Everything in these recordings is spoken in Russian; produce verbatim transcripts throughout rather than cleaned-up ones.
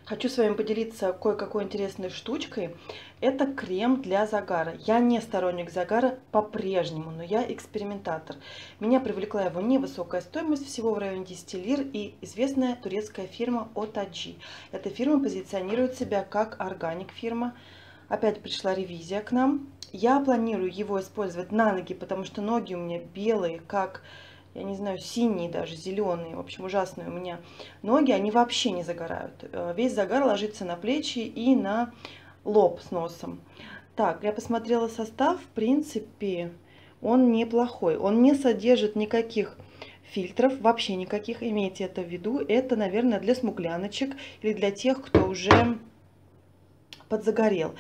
Хочу с вами поделиться кое-какой интересной штучкой. Это крем для загара. Я не сторонник загара по-прежнему, но я экспериментатор. Меня привлекла его невысокая стоимость, всего в районе десяти лир, и известная турецкая фирма Otacı. Эта фирма позиционирует себя как органик фирма. Опять пришла ревизия к нам. Я планирую его использовать на ноги, потому что ноги у меня белые, как... я не знаю, синие даже, зеленые, в общем, ужасные у меня ноги, они вообще не загорают. Весь загар ложится на плечи и на лоб с носом. Так, я посмотрела состав, в принципе, он неплохой. Он не содержит никаких фильтров, вообще никаких, имейте это в виду. Это, наверное, для смугляночек или для тех, кто уже подзагорел.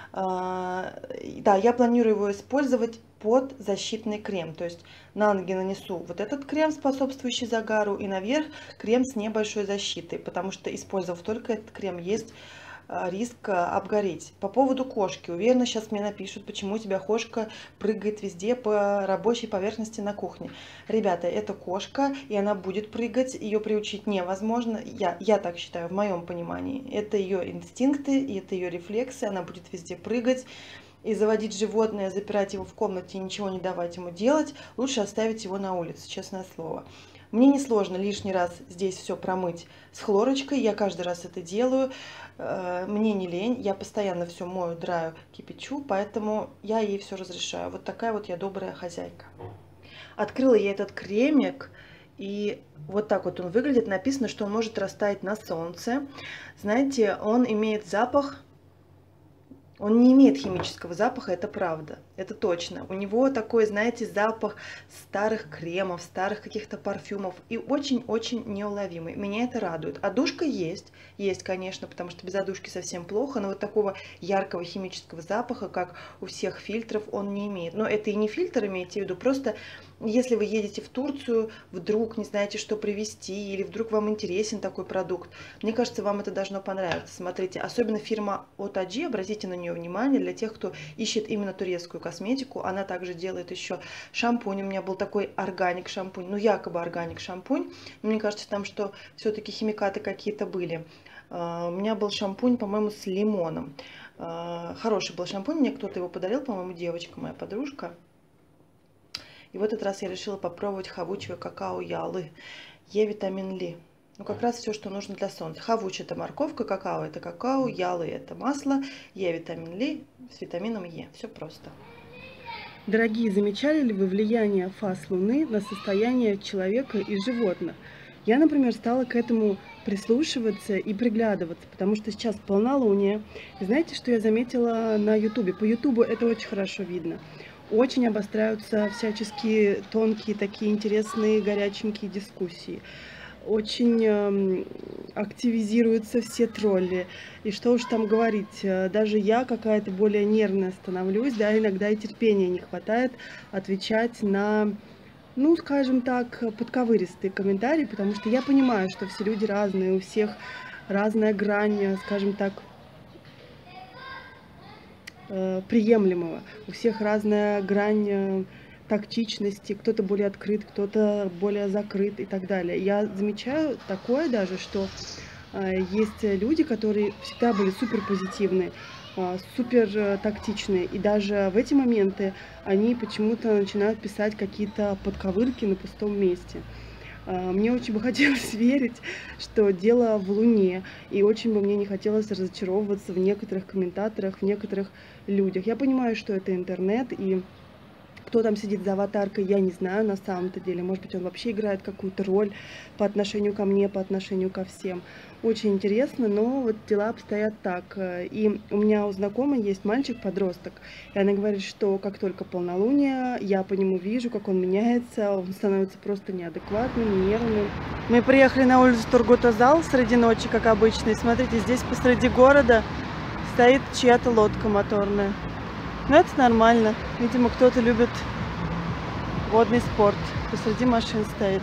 Да, я планирую его использовать под защитный крем. То есть на ноги нанесу вот этот крем, способствующий загару, и наверх крем с небольшой защитой, потому что, использовав только этот крем, есть риск обгореть. По поводу кошки. Уверена, сейчас мне напишут, почему у тебя кошка прыгает везде по рабочей поверхности на кухне. Ребята, это кошка, и она будет прыгать. Ее приучить невозможно. Я, я так считаю, в моем понимании. Это ее инстинкты, и это ее рефлексы. Она будет везде прыгать. И заводить животное, запирать его в комнате и ничего не давать ему делать, лучше оставить его на улице, честное слово. Мне несложно лишний раз здесь все промыть с хлорочкой, я каждый раз это делаю. Мне не лень, я постоянно все мою, драю, кипячу, поэтому я ей все разрешаю. Вот такая вот я добрая хозяйка. Открыла я этот кремик, и вот так вот он выглядит. Написано, что он может растаять на солнце. Знаете, он имеет запах... Он не имеет химического запаха, это правда, это точно. У него такой, знаете, запах старых кремов, старых каких-то парфюмов, и очень-очень неуловимый. Меня это радует. Одушка есть, есть, конечно, потому что без одушки совсем плохо, но вот такого яркого химического запаха, как у всех фильтров, он не имеет. Но это и не фильтр, имейте в виду, просто если вы едете в Турцию, вдруг не знаете, что привезти, или вдруг вам интересен такой продукт, мне кажется, вам это должно понравиться. Смотрите, особенно фирма Otacı, обратите на нее внимание, для тех, кто ищет именно турецкую косметику. Она также делает еще шампунь. У меня был такой органик шампунь, ну якобы органик шампунь. Мне кажется, там что все-таки химикаты какие-то были. У меня был шампунь, по-моему, с лимоном. Хороший был шампунь, мне кто-то его подарил, по-моему, девочка, моя подружка. И в этот раз я решила попробовать хавучевый какао ялы, Е витамин Ли. Ну, как раз все, что нужно для солнца. Хавуч — это морковка, какао — это какао, ялы — это масло, Е витамин Ли с витамином Е. Все просто. Дорогие, замечали ли вы влияние фаз Луны на состояние человека и животных? Я, например, стала к этому прислушиваться и приглядываться, потому что сейчас полнолуние. И знаете, что я заметила на Ютубе? По Ютубу это очень хорошо видно. Очень обостряются всяческие тонкие, такие интересные, горяченькие дискуссии. Очень э, активизируются все тролли. И что уж там говорить, даже я какая-то более нервная становлюсь, да, иногда и терпения не хватает отвечать на, ну, скажем так, подковыристые комментарии, потому что я понимаю, что все люди разные, у всех разная грань, скажем так, приемлемого. У всех разная грань тактичности, кто-то более открыт, кто-то более закрыт и так далее. Я замечаю такое даже, что есть люди, которые всегда были супер позитивные, супер тактичные, и даже в эти моменты они почему-то начинают писать какие-то подковырки на пустом месте. Мне очень бы хотелось верить, что дело в Луне, и очень бы мне не хотелось разочаровываться в некоторых комментаторах, в некоторых людях. Я понимаю, что это интернет, и кто там сидит за аватаркой, я не знаю на самом-то деле. Может быть, он вообще играет какую-то роль по отношению ко мне, по отношению ко всем. Очень интересно, но вот дела обстоят так. И у меня у знакомой есть мальчик-подросток, и она говорит, что как только полнолуние, я по нему вижу, как он меняется, он становится просто неадекватным, нервным. Мы приехали на улицу Тургут-Озал среди ночи, как обычно, и смотрите, здесь посреди города стоит чья-то лодка моторная. Но это нормально. Видимо, кто-то любит водный спорт. Посреди машин стоит.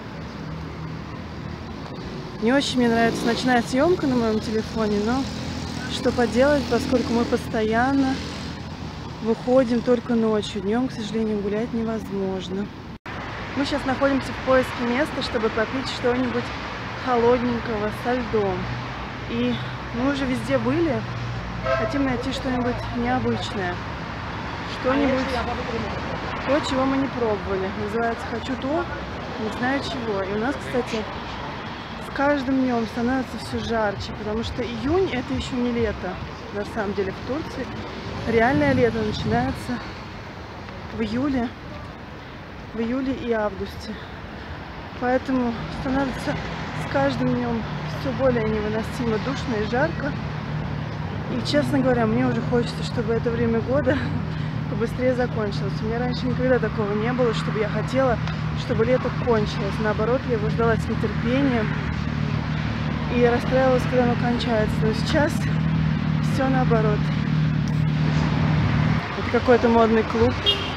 Не очень мне нравится ночная съемка на моем телефоне, но что поделать, поскольку мы постоянно выходим только ночью. Днем, к сожалению, гулять невозможно. Мы сейчас находимся в поиске места, чтобы попить что-нибудь холодненького со льдом. И мы уже везде были. Хотим найти что-нибудь необычное. Что-нибудь, то, чего мы не пробовали. Называется «Хочу то, не знаю чего». И у нас, кстати, с каждым днем становится все жарче, потому что июнь — это еще не лето. На самом деле в Турции реальное лето начинается в июле, в июле и августе. Поэтому становится с каждым днем все более невыносимо душно и жарко. И, честно говоря, мне уже хочется, чтобы это время года побыстрее закончилось. У меня раньше никогда такого не было, чтобы я хотела, чтобы лето кончилось. Наоборот, я его ждала с нетерпением и расстраивалась, когда оно кончается. Но сейчас все наоборот. Это какой-то модный клуб.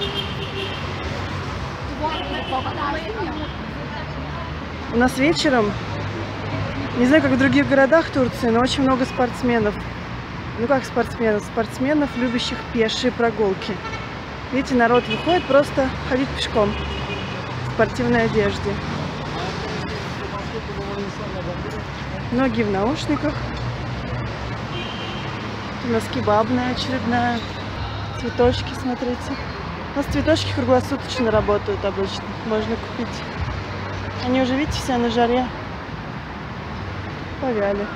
У нас вечером, не знаю, как в других городах Турции, но очень много спортсменов. Ну как спортсменов? Спортсменов, любящих пешие прогулки. Видите, народ выходит просто ходить пешком в спортивной одежде. Многие в наушниках. У нас кебабная очередная. Цветочки, смотрите. У нас цветочки круглосуточно работают обычно. Можно купить. Они уже, видите, все на жаре повяли.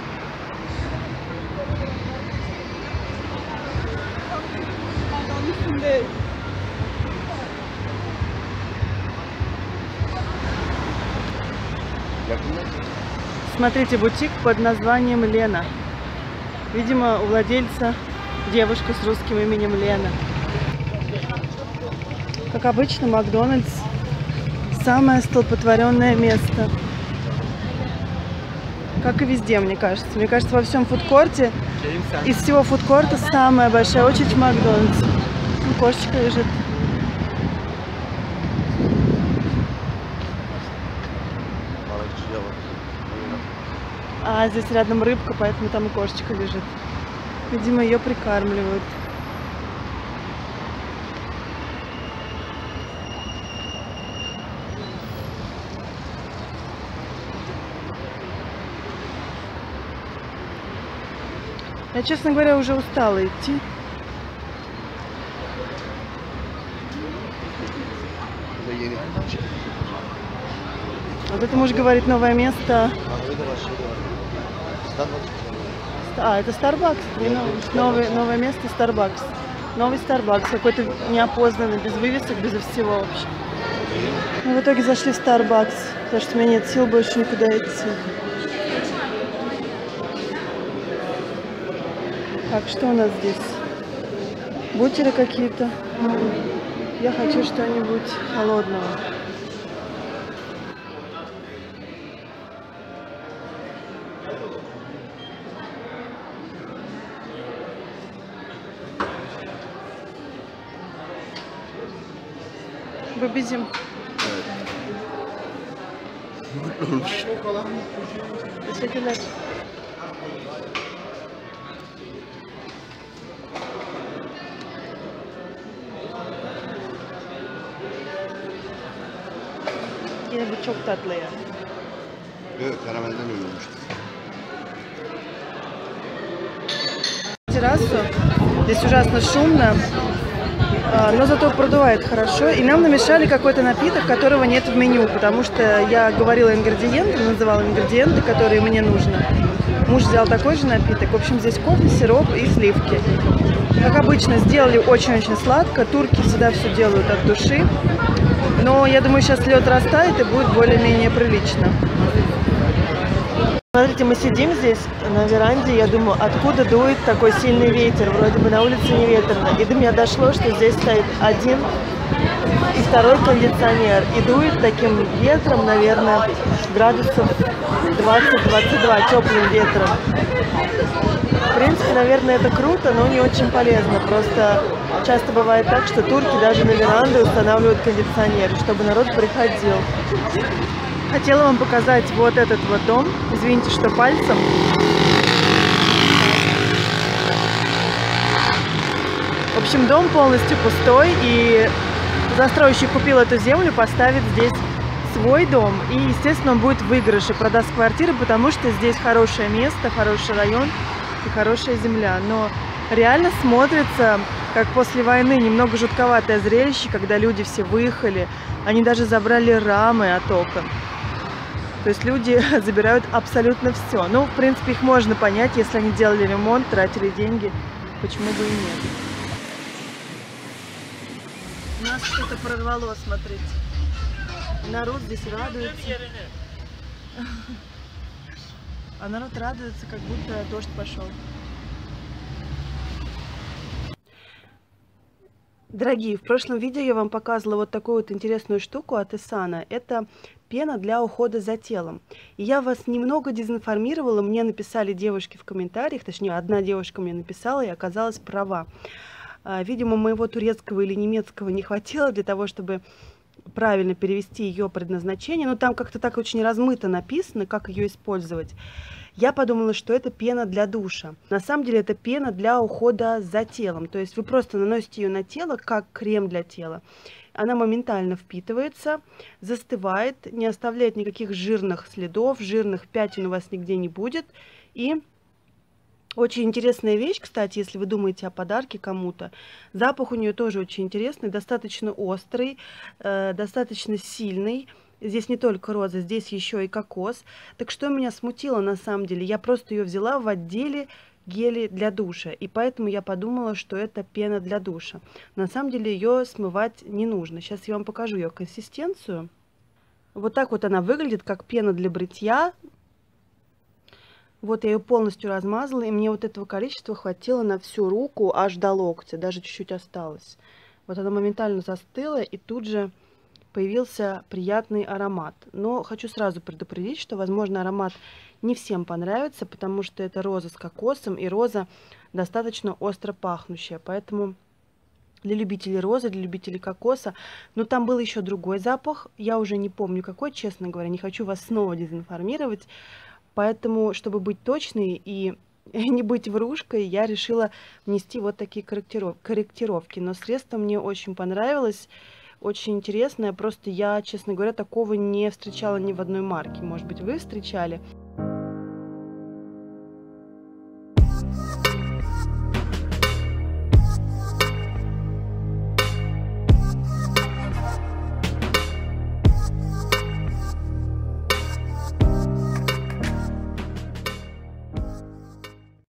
Смотрите, бутик под названием Лена. Видимо, у владельца девушка с русским именем Лена. Как обычно, Макдональдс — самое столпотворенное место. Как и везде, мне кажется. Мне кажется, во всем фудкорте, из всего фудкорта самая большая очередь в Макдональдс. Там кошечка лежит. А здесь рядом рыбка, поэтому там и кошечка лежит. Видимо, ее прикармливают. Я, честно говоря, уже устала идти. Вот это, муж говорит, новое место. А, это Starbucks. Новое, новое место Starbucks. Новый Starbucks. Какой-то неопознанный, без вывесок, без всего вообще. Мы в итоге зашли в Starbucks, потому что у меня нет сил больше никуда идти. Так, что у нас здесь? Бутеры какие-то. Я хочу что-нибудь холодного. Babacığım. Teşekkürler. Yine bu çok tatlı ya. Evet, karamelden ölmüş. Террасу. Здесь ужасно шумно, но зато продувает хорошо. И нам намешали какой-то напиток, которого нет в меню, потому что я говорила ингредиенты, называла ингредиенты, которые мне нужно. Муж взял такой же напиток. В общем, здесь кофе, сироп и сливки. Как обычно, сделали очень-очень сладко. Турки всегда все делают от души. Но я думаю, сейчас лед растает и будет более-менее прилично. Смотрите, мы сидим здесь на веранде, я думаю, откуда дует такой сильный ветер, вроде бы на улице не ветрено. И до меня дошло, что здесь стоит один и второй кондиционер. И дует таким ветром, наверное, градусов двадцать-двадцать два, теплым ветром. В принципе, наверное, это круто, но не очень полезно. Просто часто бывает так, что турки даже на веранды устанавливают кондиционеры, чтобы народ приходил. Хотела вам показать вот этот вот дом. Извините, что пальцем. В общем, дом полностью пустой, и застройщик купил эту землю, поставит здесь свой дом, и, естественно, он будет в выигрыше, продаст квартиру, потому что здесь хорошее место, хороший район и хорошая земля. Но реально смотрится, как после войны, немного жутковатое зрелище, когда люди все выехали, они даже забрали рамы от окон. То есть люди забирают абсолютно все. Ну, в принципе, их можно понять, если они делали ремонт, тратили деньги, почему бы и нет. Нас что-то прорвало, смотрите. Народ здесь радуется. А народ радуется, как будто дождь пошел. Дорогие, в прошлом видео я вам показывала вот такую вот интересную штуку от Исана. Это пена для ухода за телом. И я вас немного дезинформировала. Мне написали девушки в комментариях, точнее, одна девушка мне написала и оказалась права. Видимо, моего турецкого или немецкого не хватило для того, чтобы правильно перевести ее предназначение. Но там как-то так очень размыто написано, как ее использовать. Я подумала, что это пена для душа. На самом деле это пена для ухода за телом. То есть вы просто наносите ее на тело, как крем для тела. Она моментально впитывается, застывает, не оставляет никаких жирных следов, жирных пятен у вас нигде не будет. И очень интересная вещь, кстати, если вы думаете о подарке кому-то. Запах у нее тоже очень интересный, достаточно острый, э, достаточно сильный. Здесь не только роза, здесь еще и кокос. Так что меня смутило на самом деле? Я просто ее взяла в отделе гели для душа. И поэтому я подумала, что это пена для душа. На самом деле ее смывать не нужно. Сейчас я вам покажу ее консистенцию. Вот так вот она выглядит, как пена для бритья. Вот я ее полностью размазала. И мне вот этого количества хватило на всю руку аж до локтя. Даже чуть-чуть осталось. Вот она моментально застыла и тут же появился приятный аромат. Но хочу сразу предупредить, что, возможно, аромат не всем понравится, потому что это роза с кокосом, и роза достаточно остро пахнущая. Поэтому для любителей розы, для любителей кокоса. Но там был еще другой запах. Я уже не помню какой, честно говоря. Не хочу вас снова дезинформировать. Поэтому, чтобы быть точной и не быть врушкой, я решила внести вот такие корректировки. Но средство мне очень понравилось. Очень интересное, просто я, честно говоря, такого не встречала ни в одной марке. Может быть, вы встречали.